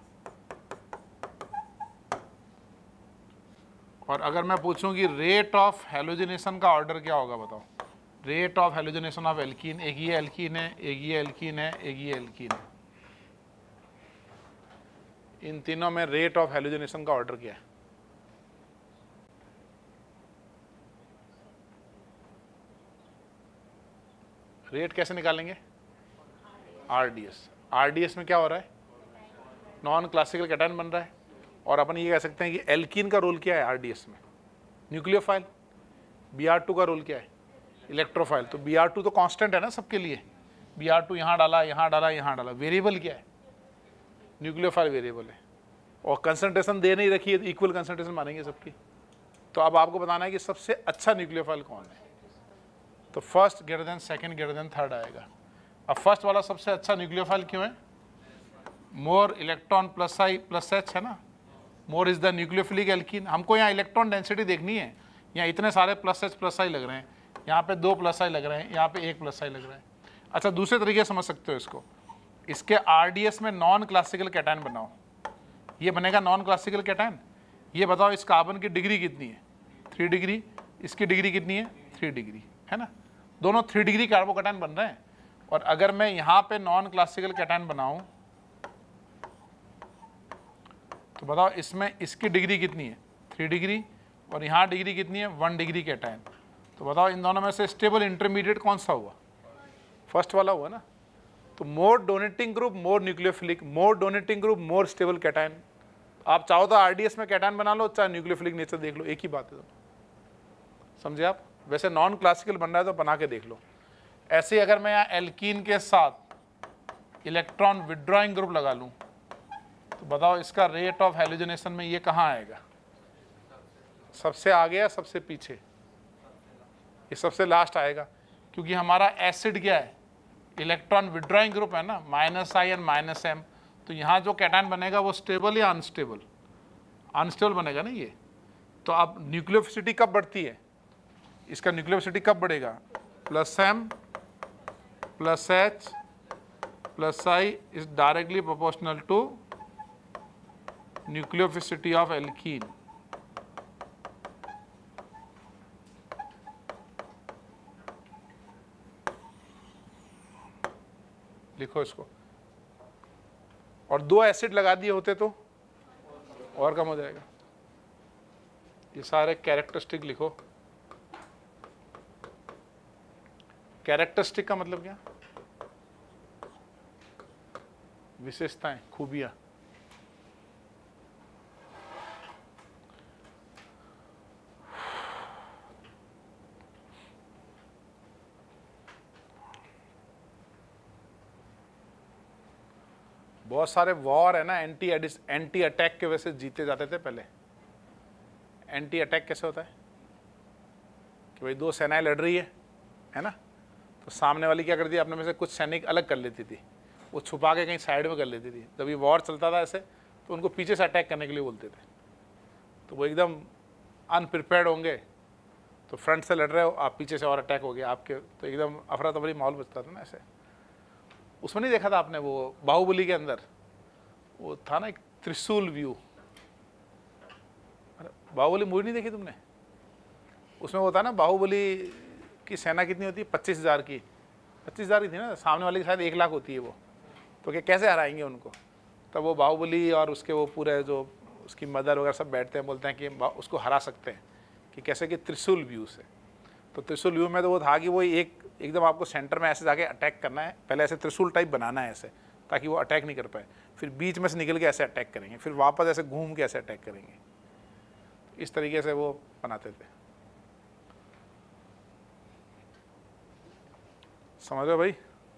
और अगर मैं पूछूं कि रेट ऑफ हेलोजिनेशन का ऑर्डर क्या होगा बताओ? Rate of halogenation of alkene, एक ये एल्कीन है, एक ये एल्कीन है, एक ये एल्कीन है, इन तीनों में रेट ऑफ हेलोजिनेशन का ऑर्डर क्या है? रेट कैसे निकालेंगे? आरडीएस। आरडीएस में क्या हो रहा है? नॉन क्लासिकल कैटायन बन रहा है, और अपन ये कह सकते हैं कि एल्कीन का रोल क्या है आरडीएस में? न्यूक्लियोफाइल। Br2 का रोल क्या है? इलेक्ट्रोफाइल। तो Br2 तो कांस्टेंट है ना सबके लिए, Br2 यहाँ डाला यहाँ डाला यहाँ डाला, वेरिएबल क्या है? न्यूक्लियोफाइल वेरिएबल है, और कंसंट्रेशन दे नहीं रखी है, इक्वल कंसंट्रेशन मानेंगे सबकी। तो अब आपको बताना है कि सबसे अच्छा न्यूक्लियोफाइल कौन है। तो first greater than second greater than third आएगा। अब फर्स्ट वाला सबसे अच्छा न्यूक्लियोफाइल क्यों है? More electron plus I plus H है ना, more is the nucleophilic alkene. हमको यहाँ इलेक्ट्रॉन डेंसिटी देखनी है, यहाँ इतने सारे प्लस एच प्लस आई लग रहे हैं, यहाँ पे 2 प्लस आई लग रहे हैं, यहाँ पे 1 प्लस आई लग रहा है। अच्छा, दूसरे तरीके से समझ सकते हो इसको, इसके आरडीएस में नॉन क्लासिकल कैटायन बनाओ, ये बनेगा नॉन क्लासिकल कैटायन, ये बताओ इस कार्बन की डिग्री कितनी है, 3 डिग्री, इसकी डिग्री कितनी है, 3 डिग्री, है ना, दोनों 3 डिग्री कार्बोकैटायन बन रहे हैं। और अगर मैं यहाँ पे नॉन क्लासिकल कैटायन बनाऊं तो बताओ इसमें इसकी डिग्री कितनी है, 3 डिग्री, और यहाँ डिग्री कितनी है, 1 डिग्री कैटायन। तो बताओ इन दोनों में से स्टेबल इंटरमीडिएट कौन सा हुआ, फर्स्ट वाला हुआ ना। तो more donating group more nucleophilic, more donating group more stable cation. आप चाहो तो आरडीएस में कैटायन बना लो, चाहे न्यूक्लियोफिलिक नेचर देख लो, एक ही बात है, समझे आप। वैसे नॉन क्लासिकल बन रहा है तो बना के देख लो। ऐसे अगर मैं यहाँ एल्कीन के साथ इलेक्ट्रॉन विड्रॉइंग ग्रुप लगा लूँ तो बताओ इसका रेट ऑफ हैलोजनेशन में ये कहाँ आएगा, सबसे आगे या सबसे पीछे, ये सबसे लास्ट आएगा, क्योंकि हमारा एसिड क्या है, इलेक्ट्रॉन विड्रॉइंग ग्रुप है ना, -I और -M। तो यहाँ जो कैटायन बनेगा वो स्टेबल या अनस्टेबल, अनस्टेबल बनेगा ना ये। तो अब न्यूक्लियोफिसिटी कब बढ़ती है, इसका न्यूक्लियोफिसिटी कब बढ़ेगा, +M +H +I is directly proportional to nucleophilicity of alkene. लिखो इसको, और 2 एसिड लगा दिए होते तो और कम हो जाएगा। ये सारे कैरेक्टरिस्टिक लिखो। कैरेक्टरिस्टिक का मतलब क्या, विशेषताएं, खूबियां। बहुत सारे वॉर है ना, एंटी अटैक के वजह से जीते जाते थे पहले। एंटी अटैक कैसे होता है कि भाई 2 सेनाएं लड़ रही है ना, तो सामने वाली क्या करती है, अपने में से कुछ सैनिक अलग कर लेती थी, वो छुपा के कहीं साइड में कर लेती थी। जब ये वॉर चलता था ऐसे तो उनको पीछे से अटैक करने के लिए बोलते थे। तो वो एकदम अनप्रिपेयर्ड होंगे, तो फ्रंट से लड़ रहे हो आप, पीछे से और अटैक हो गया आपके, तो एकदम अफरा तफरी माहौल बचता था ना ऐसे। उसमें नहीं देखा था आपने वो बाहुबली के अंदर वो था ना एक त्रिशूल व्यू, बाहुबली मूवी नहीं देखी तुमने, उसमें वो था ना बाहुबली की सेना कितनी होती है, 25,000 की, 25,000 की थी ना, सामने वाले की शायद 1 लाख होती है वो, तो क्या कैसे हराएंगे उनको। तब वो बाहुबली और उसके वो पूरे जो उसकी मदर वगैरह सब बैठते हैं, बोलते हैं कि उसको हरा सकते हैं कि कैसे, कि त्रिशूल व्यू से। तो त्रिशूल व्यू में तो वो था कि वो एकदम आपको सेंटर में ऐसे जाके अटैक करना है, पहले ऐसे त्रिशूल टाइप बनाना है ऐसे, ताकि वो अटैक नहीं कर पाए, फिर बीच में से निकल के ऐसे अटैक करेंगे, फिर वापस ऐसे घूम के ऐसे अटैक करेंगे। इस तरीके से वो बनाते थे, समझ रहे भाई।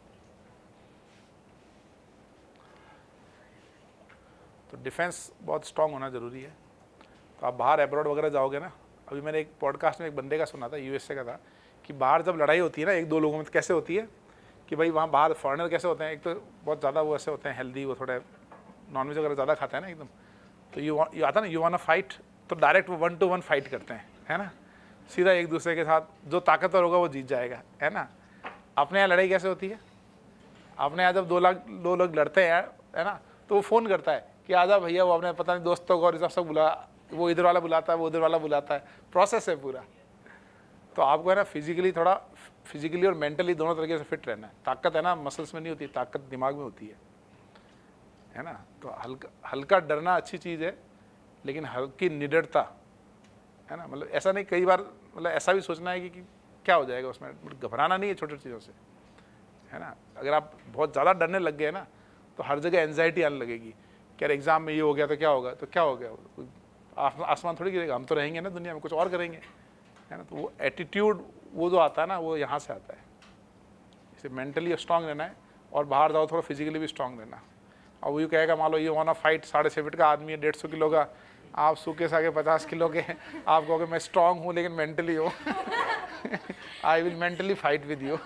तो डिफेंस बहुत स्ट्रांग होना ज़रूरी है। तो आप बाहर एब्रॉड वगैरह जाओगे ना, अभी मैंने एक पॉडकास्ट में एक बंदे का सुना था, यूएसए का था, कि बाहर जब लड़ाई होती है ना 1-2 लोगों में, तो कैसे होती है कि भाई वहाँ बाहर फॉरेनर कैसे होते हैं, एक तो बहुत ज़्यादा वो ऐसे होते हैं हेल्दी, वो थोड़े नॉनवेज वगैरह ज़्यादा खाते हैं ना एकदम, तो ये आता ना, यू वांट फाइट, तो डायरेक्ट वो 1 to 1 फाइट करते हैं, है ना, सीधा एक दूसरे के साथ, जो ताकतवर होगा वो जीत जाएगा, है ना। अपने यहाँ लड़ाई कैसे होती है, अपने यहाँ जब 2 लोग लड़ते हैं, है ना, तो वो फ़ोन करता है कि आजा भैया, वो अपने पता नहीं दोस्तों को और सब बुला, वो इधर वाला बुलाता है, वो उधर वाला बुलाता है, प्रोसेस है पूरा। तो आपको है ना फिजिकली और मेंटली दोनों तरीके से फिट रहना है। ताकत है ना मसल्स में नहीं होती, ताकत दिमाग में होती है ना। तो हल्का डरना अच्छी चीज़ है, लेकिन हल्की निडरता, है ना, मतलब ऐसा नहीं, कई बार मतलब ऐसा भी सोचना है कि क्या हो जाएगा उसमें, घबराना नहीं है छोटी चीज़ों से, है ना। अगर आप बहुत ज़्यादा डरने लग गए ना तो हर जगह एंजाइटी आने लगेगी कि यार एग्जाम में ये हो गया तो क्या होगा, तो क्या हो गया, आसमान थोड़ी गिरेगा, हम तो रहेंगे ना दुनिया में, कुछ और करेंगे, है ना। तो वो एटीट्यूड वो जो आता है ना, वो यहाँ से आता है। इसे मेंटली स्ट्रांग रहना है, और बाहर जाओ थोड़ा फिजिकली भी स्ट्रांग रहना। और वो ये कहेगा, मान लो ये वाना फाइट 6.5 फीट का आदमी है, 150 किलो का, आप सूखे सागे 50 किलो के, आप कहोगे मैं स्ट्रांग हूँ लेकिन मेंटली हो, I will mentally fight with you,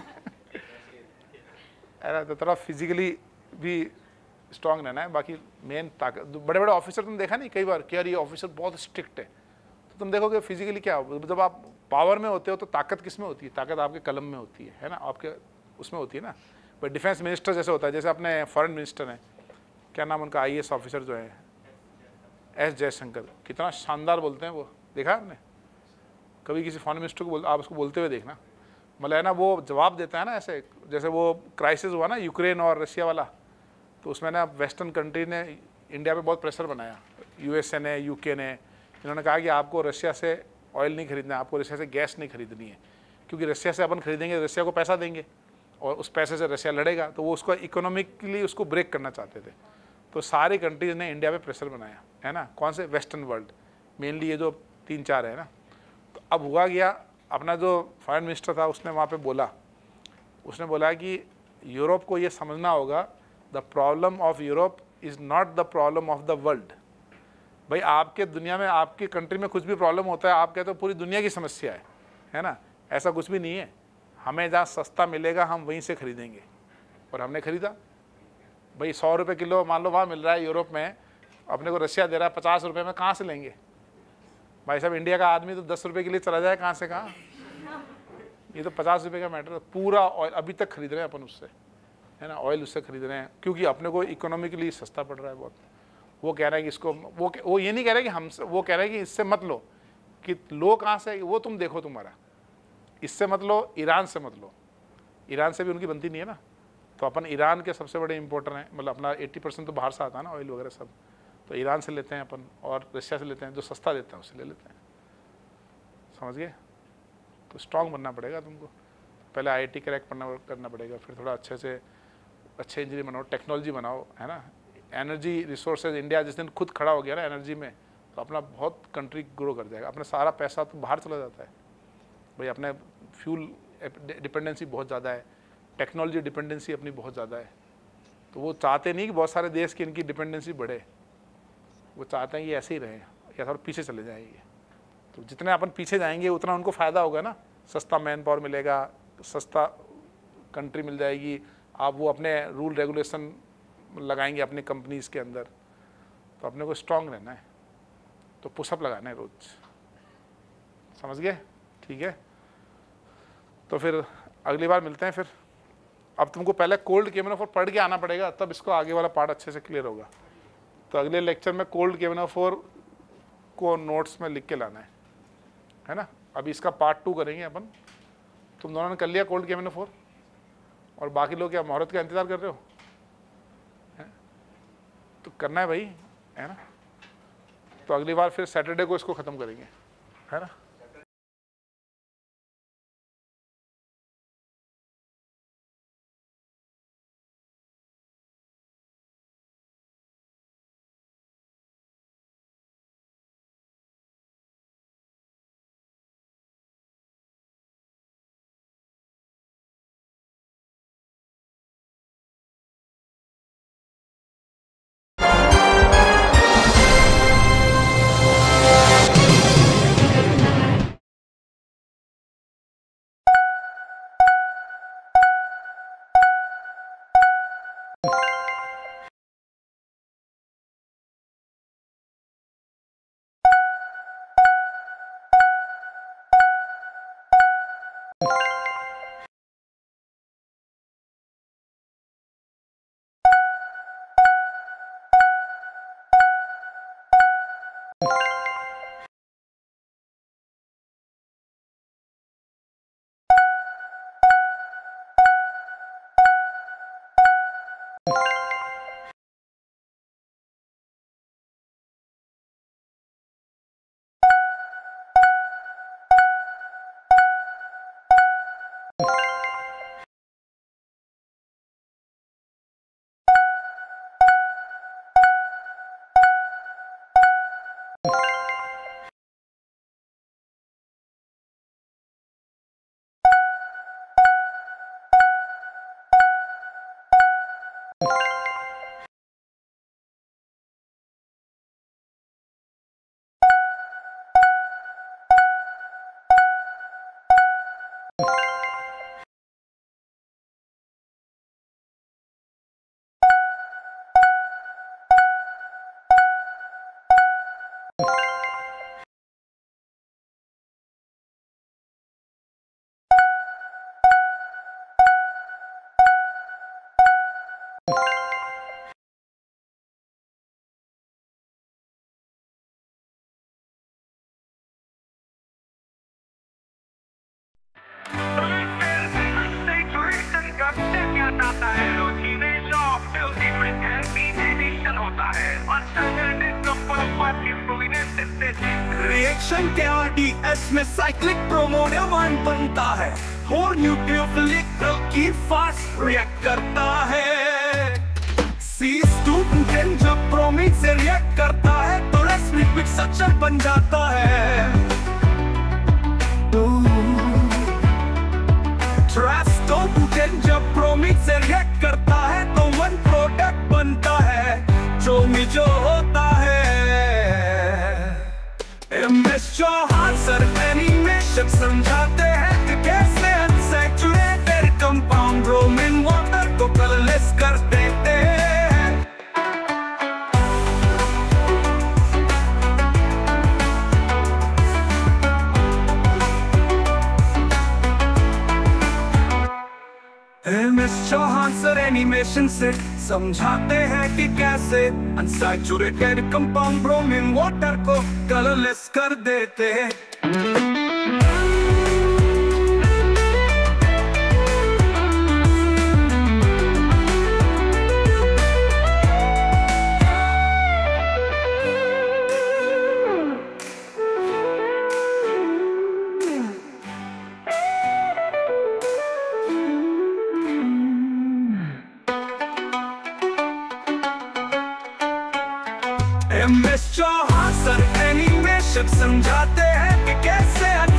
है ना। तो थोड़ा फिजिकली भी स्ट्रांग रहना है। बाकी मेन ताकत, बड़े बड़े ऑफिसर तुम देखा नहीं कई बार कि यार ये ऑफिसर बहुत स्ट्रिक्ट है, तो तुम देखोगे फिजिकली क्या हो, जब आप पावर में होते हो तो ताकत किस में होती है, ताकत आपके कलम में होती है ना, आपके उसमें होती है ना। बट डिफेंस मिनिस्टर जैसे होता है, जैसे अपने फॉरेन मिनिस्टर हैं, क्या नाम उनका, IAS ऑफिसर जो है, एस जयशंकर, कितना शानदार बोलते हैं वो, देखा आपने? कभी किसी फॉरेन मिनिस्टर को आप उसको बोलते हुए देखना, मतलब है ना, वो जवाब देता है ना ऐसे, जैसे वो क्राइसिस हुआ ना यूक्रेन और रशिया वाला, तो उसमें ना वेस्टर्न कंट्री ने इंडिया पे बहुत प्रेशर बनाया, यूएसए ने, यूके ने, इन्होंने कहा कि आपको रशिया से ऑयल नहीं खरीदना है, आपको रशिया से गैस नहीं खरीदनी है, क्योंकि रशिया से अपन खरीदेंगे, रशिया को पैसा देंगे और उस पैसे से रशिया लड़ेगा, तो वो उसको इकोनॉमिकली उसको ब्रेक करना चाहते थे। तो सारी कंट्रीज़ ने इंडिया पे प्रेशर बनाया, है ना, कौन से? वेस्टर्न वर्ल्ड, मेनली ये जो 3-4 है ना। तो अब हुआ गया, अपना जो फॉरेन मिनिस्टर था उसने वहाँ पे बोला, उसने बोला कि यूरोप को ये समझना होगा, the problem of Europe is not the problem of the world. भाई आपके दुनिया में, आपकी कंट्री में कुछ भी प्रॉब्लम होता है, आप कहते हो पूरी दुनिया की समस्या है ना, ऐसा कुछ भी नहीं है। हमें जहाँ सस्ता मिलेगा हम वहीं से खरीदेंगे, और हमने खरीदा। भाई 100 रुपये किलो मान लो वहाँ मिल रहा है यूरोप में, अपने को रशिया दे रहा है 50 रुपये में, कहाँ से लेंगे भाई साहब? इंडिया का आदमी तो 10 रुपये के लिए चला जाए, कहाँ से कहाँ। ये तो 50 रुपये का मैटर है। पूरा ऑयल अभी तक खरीद रहे हैं अपन उससे, है ना, ऑयल उससे खरीद रहे हैं, क्योंकि अपने को इकोनॉमिकली सस्ता पड़ रहा है बहुत। वो कह रहे हैं कि इसको, वो ये नहीं कह रहे कि हमसे, वो कह रहे हैं कि इससे मत लो, कि लो कहाँ से, वो तुम देखो तुम्हारा, इससे मत लो, ईरान से मत लो। ईरान से भी उनकी बनती नहीं है ना, तो अपन ईरान के सबसे बड़े इंपोर्टर हैं, मतलब अपना 80% तो बाहर से आता है ना ऑयल वगैरह सब, तो ईरान से लेते हैं अपन, और रशिया से लेते हैं, जो सस्ता देते हैं उससे ले लेते हैं, समझ गए? तो स्ट्रॉन्ग बनना पड़ेगा तुमको, पहले IIT क्रैक करना पड़ेगा, फिर थोड़ा अच्छे से अच्छे इंजीनियर बनाओ, टेक्नोलॉजी बनाओ, है ना। एनर्जी रिसोर्सेज, इंडिया जिस दिन खुद खड़ा हो गया ना एनर्जी में, तो अपना बहुत कंट्री ग्रो कर जाएगा। अपना सारा पैसा तो बाहर चला जाता है भाई, अपने फ्यूल डिपेंडेंसी बहुत ज़्यादा है, टेक्नोलॉजी डिपेंडेंसी अपनी बहुत ज़्यादा है, तो वो चाहते नहीं कि बहुत सारे देश की इनकी डिपेंडेंसी बढ़े, वो चाहते हैं कि ऐसे ही रहें या थोड़ा पीछे चले जाएंगे। तो जितने अपन पीछे जाएंगे उतना उनको फ़ायदा होगा ना, सस्ता मैन पावर मिलेगा, सस्ता कंट्री मिल जाएगी, आप वो अपने रूल रेगुलेशन लगाएंगे अपनी कंपनीज़ के अंदर। तो अपने को स्ट्रांग रहना है, तो पुशअप लगाना है रोज, समझ गए? ठीक है, तो फिर अगली बार मिलते हैं। फिर अब तुमको पहले कोल्ड केमिनोफोर पढ़ के आना पड़ेगा, तब इसको आगे वाला पार्ट अच्छे से क्लियर होगा। तो अगले लेक्चर में कोल्ड केमिनोफोर को नोट्स में लिख के लाना है ना। अभी इसका पार्ट 2 करेंगे अपन। तुम दोनों ने कर लिया कोल्ड केमिनोफोर, और बाकी लोग क्या मुहूर्त का इंतजार कर रहे हो? तो करना है भाई, है ना। तो अगली बार फिर सैटरडे को इसको ख़त्म करेंगे, है ना। बताता है। रोजीने शॉप डिफरेंट एडिशन होता है और स्टैंडर्ड रिएक्शन के आरडीएस में साइक्लिक प्रोमोनेवन बनता है और न्यूक्लियोफिलिक की फास्ट रिएक्ट करता है। C2 जब ब्रोमीन से रिएक्ट करता है तो रेस्पिक स्ट्रक्चर बन जाता है। ट्रांसटोबुटेन जब ब्रोमीन से रिएक्ट करता है तो वन प्रोडक्ट बनता है जो मिजो होता है। MS चौहान सर एनिमेशन समझाते हैं कि कैसे अनसैचुरेटेड कंपाउंड ब्रोमीन वाटर को कलरलेस कर देते हैं। MS चौहान सर एनिमेशन से समझाते हैं कि कैसे अनसैचुरेटेड कंपाउंड ब्रोमीन वाटर को कलरलेस कर देते हैं। MS चौहान सर एनिमेशन समझाते हैं कि कैसे